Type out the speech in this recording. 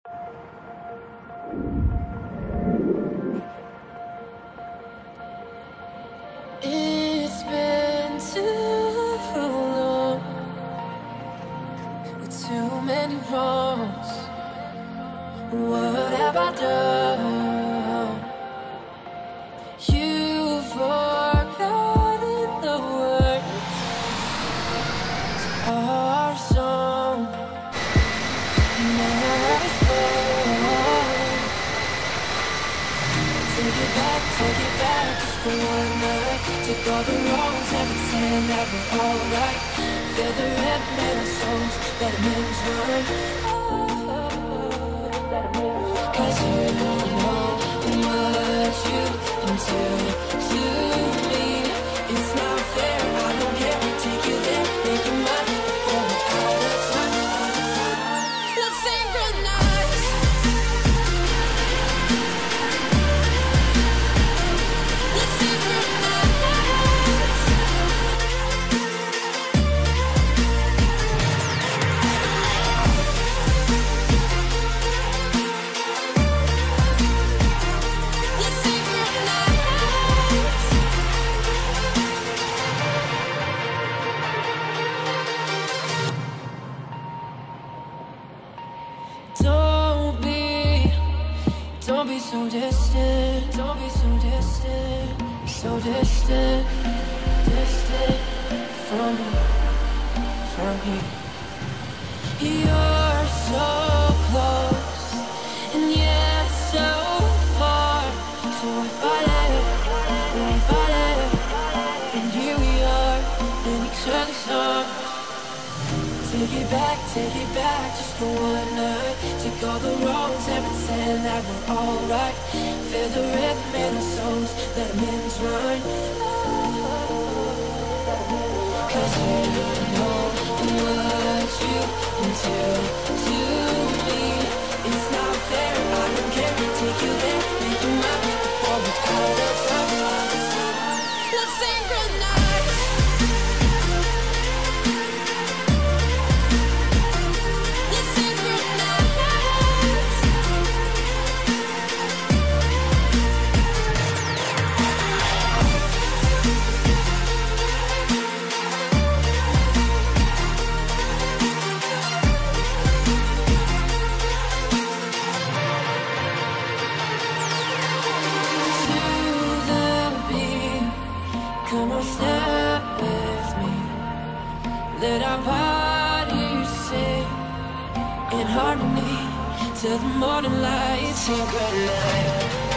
It's been too long with too many wrongs. What have I done? You've forgotten the words to our song. Now it's gone. Take it back, just for one night. Take all the wrongs and pretend that we're alright. Feel the red in our souls, let it make us run. Cause you don't know what you can do to me. It's not fair, I don't care. Take you there, make you mine before we're out of time. Let's synchronize. Let's synchronize. Let's synchronize. Don't be so distant. Don't be so distant. So distant, distant from me, from me. You're so close, and yet so far. So I fight it, and here we are in each other's arms. Take it back, just for one night. Take all the wrongs and pretend that we're alright. Feel the rhythm in our souls, let them intertwine. Cause you know what you can do to me. It's not fair, I don't care. Take you there, make you mine before we're out of time. Let's synchronize. Let's synchronize. To the beat, come on, step with me. Let our bodies sing in harmony till the morning light. Synchronize.